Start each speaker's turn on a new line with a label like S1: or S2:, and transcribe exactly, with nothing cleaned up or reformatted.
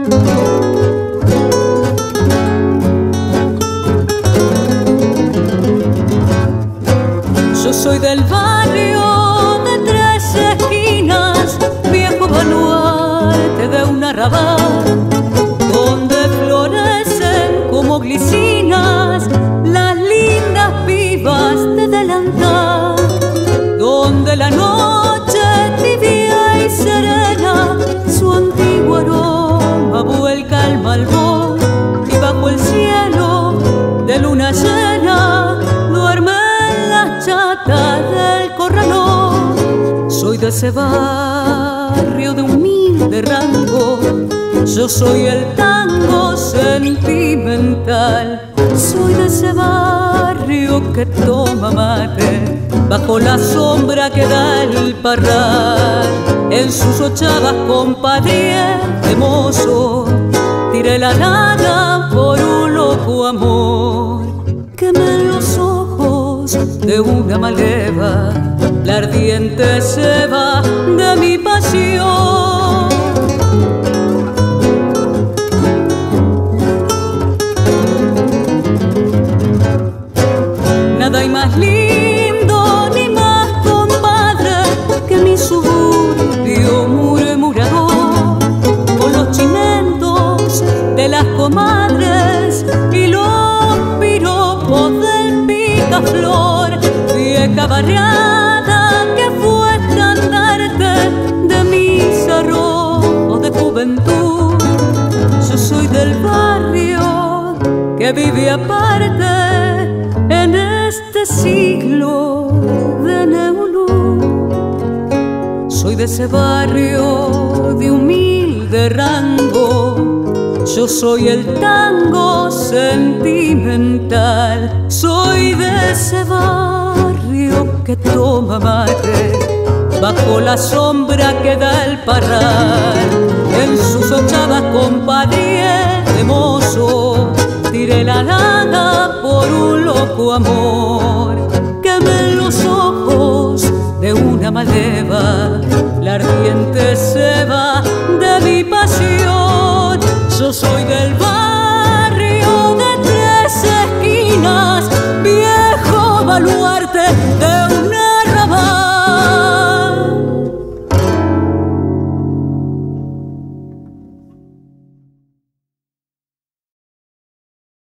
S1: Yo soy del barrio de tres esquinas, viejo baluarte de un arrabal, donde florecen como glicinas las lindas pibas de delantal, donde la noche tibia y serena su antiguo aroma vuelca al malvón, y bajo el cielo de luna llena duermen las chatas del corralón. Soy de ese barrio de humilde rango, yo soy el tango sentimental. Soy de ese barrio que toma mate bajo la sombra que da el parral. En sus ochavas compadre de mozo tiré la nada por un loco amor. Quemé en los ojos de una maleva la ardiente ceba de mi pasión. Nada hay más lindo ni más compadre que mi suburbio murmurador, con los chimentos de las comadres y los piropos del picaflor, vieja barriada que fue estandarte de mis arrojos de juventud. Yo soy del barrio que vive aparte en este siglo de Neulú. Soy de ese barrio de humilde rango, yo soy el tango sentimental. Soy de ese barrio que toma mate bajo la sombra que da el parral. En sus ochavas compadre de mozo tiré la nada por un loco amor. Quemé en los ojos de una maleva la ardiente ceba de mi pasión. Yo soy del barrio de tres esquinas, viejo baluarte